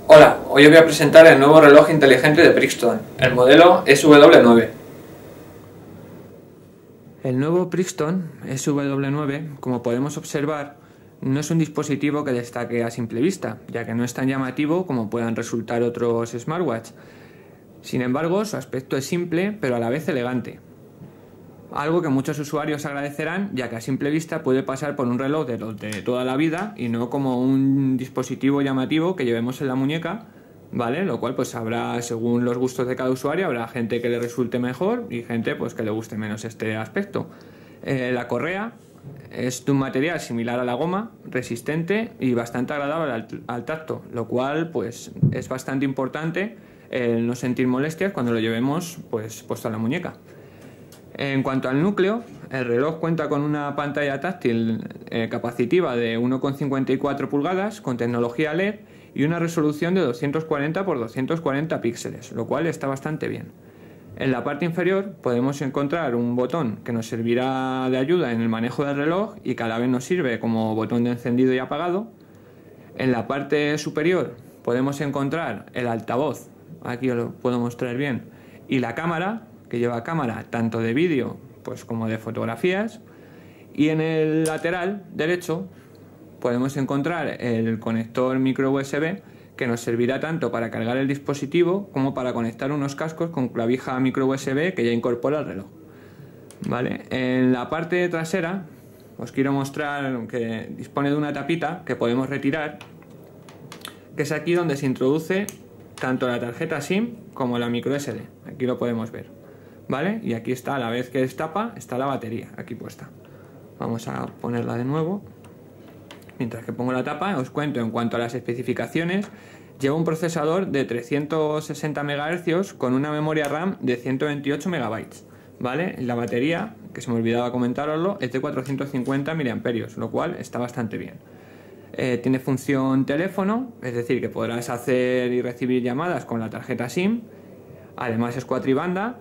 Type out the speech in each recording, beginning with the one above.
Hola, hoy os voy a presentar el nuevo reloj inteligente de Brixton, el modelo SW9. El nuevo Brixton SW9, como podemos observar, no es un dispositivo que destaque a simple vista, ya que no es tan llamativo como puedan resultar otros smartwatch. Sin embargo, su aspecto es simple, pero a la vez elegante. Algo que muchos usuarios agradecerán, ya que a simple vista puede pasar por un reloj de los de toda la vida y no como un dispositivo llamativo que llevemos en la muñeca, ¿vale? Lo cual pues habrá, según los gustos de cada usuario, habrá gente que le resulte mejor y gente pues que le guste menos este aspecto. La correa es de un material similar a la goma, resistente y bastante agradable al tacto, lo cual pues es bastante importante no sentir molestias cuando lo llevemos pues puesto a la muñeca. En cuanto al núcleo, el reloj cuenta con una pantalla táctil capacitiva de 1,54 pulgadas con tecnología LED y una resolución de 240 x 240 píxeles, lo cual está bastante bien. En la parte inferior podemos encontrar un botón que nos servirá de ayuda en el manejo del reloj y que a la vez nos sirve como botón de encendido y apagado. En la parte superior podemos encontrar el altavoz, aquí os lo puedo mostrar bien, y la cámara, que lleva cámara tanto de vídeo pues como de fotografías, y en el lateral derecho podemos encontrar el conector micro USB que nos servirá tanto para cargar el dispositivo como para conectar unos cascos con clavija micro USB que ya incorpora el reloj. ¿Vale? En la parte trasera os quiero mostrar que dispone de una tapita que podemos retirar, que es aquí donde se introduce tanto la tarjeta SIM como la micro SD. Aquí lo podemos ver. ¿Vale? Y aquí está, a la vez que destapa, está la batería aquí puesta. Vamos a ponerla de nuevo. Mientras que pongo la tapa, os cuento en cuanto a las especificaciones. Lleva un procesador de 360 MHz con una memoria RAM de 128 MB. ¿Vale? La batería, que se me olvidaba comentároslo, es de 450 mAh, lo cual está bastante bien. Tiene función teléfono, es decir, que podrás hacer y recibir llamadas con la tarjeta SIM. Además es cuatribanda.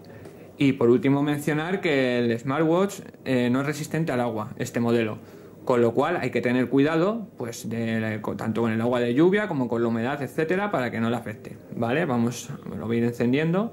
Y por último mencionar que el smartwatch no es resistente al agua, este modelo, con lo cual hay que tener cuidado pues tanto con el agua de lluvia como con la humedad, etcétera, para que no le afecte. ¿Vale? Lo voy a ir encendiendo.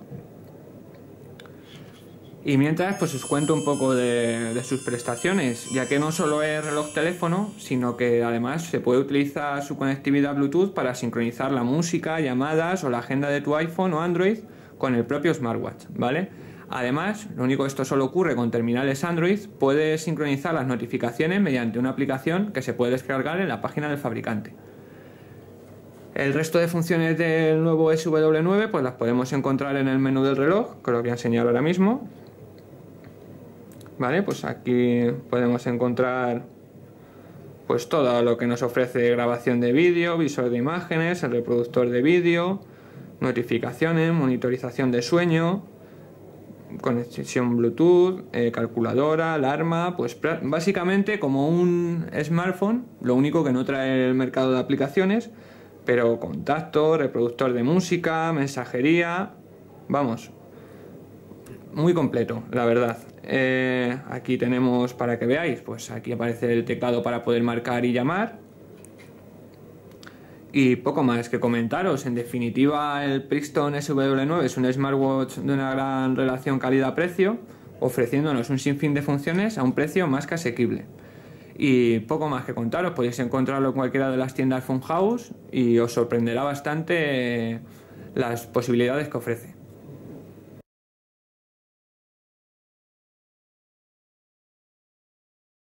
Y mientras pues os cuento un poco de sus prestaciones, ya que no solo es reloj teléfono, sino que además se puede utilizar su conectividad Bluetooth para sincronizar la música, llamadas o la agenda de tu iPhone o Android con el propio smartwatch, ¿vale? Además, lo único que esto solo ocurre con terminales Android, puedes sincronizar las notificaciones mediante una aplicación que se puede descargar en la página del fabricante. El resto de funciones del nuevo SW9 pues las podemos encontrar en el menú del reloj, que os lo voy a enseñar ahora mismo. Vale, pues aquí podemos encontrar pues todo lo que nos ofrece grabación de vídeo, visor de imágenes, el reproductor de vídeo, notificaciones, monitorización de sueño, conexión Bluetooth, calculadora, alarma, pues básicamente como un smartphone, lo único que no trae el mercado de aplicaciones, pero contacto, reproductor de música, mensajería, vamos, muy completo, la verdad. Aquí tenemos, para que veáis, pues aquí aparece el teclado para poder marcar y llamar. Y poco más que comentaros. En definitiva, el Brixton SW9 es un smartwatch de una gran relación calidad-precio, ofreciéndonos un sinfín de funciones a un precio más que asequible. Y poco más que contaros, podéis encontrarlo en cualquiera de las tiendas Funhouse y os sorprenderá bastante las posibilidades que ofrece.